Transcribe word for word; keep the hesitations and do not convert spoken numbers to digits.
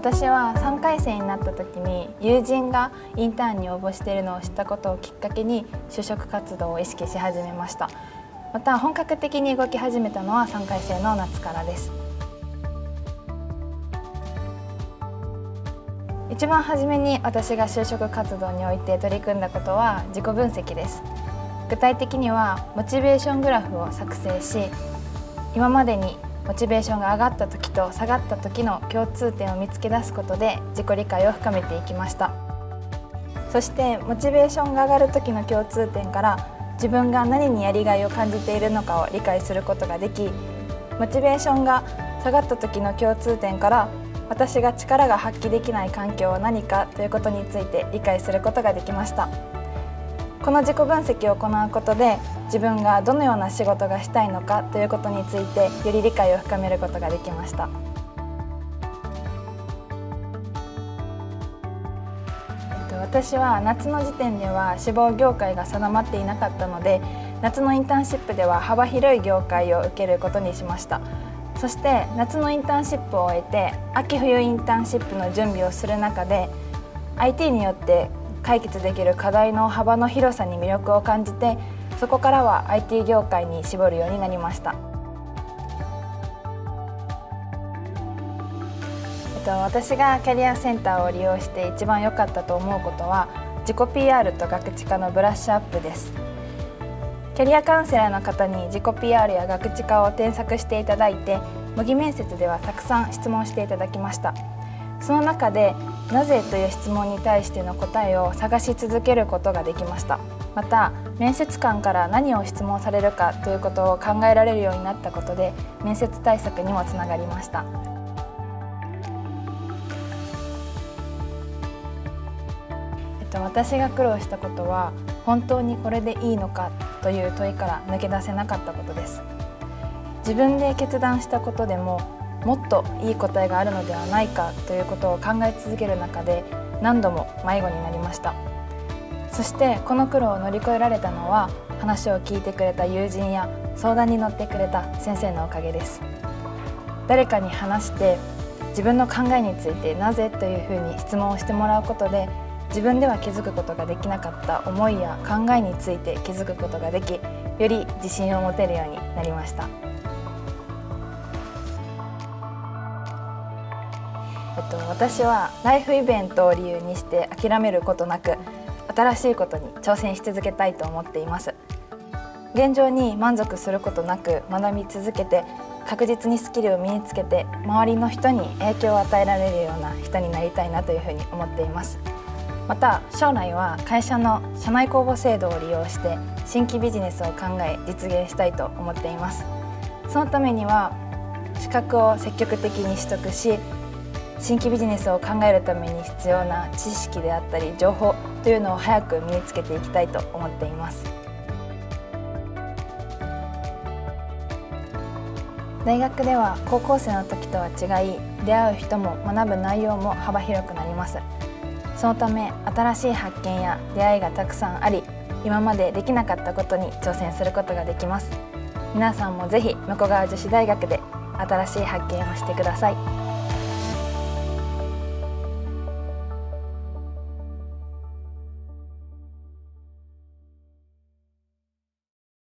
私はさんかい生になった時に友人がインターンに応募しているのを知ったことをきっかけに就職活動を意識し始めました。また本格的に動き始めたのはさんかい生の夏からです。一番初めに私が就職活動において取り組んだことは自己分析です。具体的にはモチベーショングラフを作成し、今までにモチベーションが上がった時と下がった時の共通点を見つけ出すことで自己理解を深めていきました。そしてモチベーションが上がる時の共通点から自分が何にやりがいを感じているのかを理解することができ、モチベーションが下がった時の共通点から私が力が発揮できない環境は何かということについて理解することができました。この自己分析を行うことで自分がどのような仕事がしたいのかということについてより理解を深めることができました。私は夏の時点では志望業界が定まっていなかったので、夏のインターンシップでは幅広い業界を受けることにしました。そして夏のインターンシップを終えて秋冬インターンシップの準備をする中で アイティー によって解決できる課題の幅の広さに魅力を感じて、そこからは アイティー 業界に絞るようになりました。えっと、私がキャリアセンターを利用して一番良かったと思うことは自己 ピーアール とガクチカのブラッシュアップです。キャリアカウンセラーの方に自己 ピーアール やガクチカを添削していただいて、模擬面接ではたくさん質問していただきました。その中でなぜという質問に対しての答えを探し続けることができました。また面接官から何を質問されるかということを考えられるようになったことで面接対策にもつながりました。えっと、私が苦労したことは本当にこれでいいのかという問いから抜け出せなかったことです。自分で決断したことでももっといい答えがあるのではないかということを考え続ける中で何度も迷子になりました。そしてこの苦労を乗り越えられたのは話を聞いてくれた友人や相談に乗ってくれた先生のおかげです。誰かに話して自分の考えについてなぜというふうに質問をしてもらうことで自分では気づくことができなかった思いや考えについて気づくことができ、より自信を持てるようになりました。えっと、私はライフイベントを理由にして諦めることなく新しいことに挑戦し続けたいと思っています。現状に満足することなく学び続けて確実にスキルを身につけて周りの人に影響を与えられるような人になりたいなというふうに思っています。また将来は会社の社内公募制度を利用して新規ビジネスを考え実現したいと思っています。そのためには資格を積極的に取得し、新規ビジネスを考えるために必要な知識であったり情報というのを早く身につけていきたいと思っています。大学では高校生の時とは違い、出会う人も学ぶ内容も幅広くなります。そのため新しい発見や出会いがたくさんあり、今までできなかったことに挑戦することができます。皆さんもぜひ武庫川女子大学で新しい発見をしてください。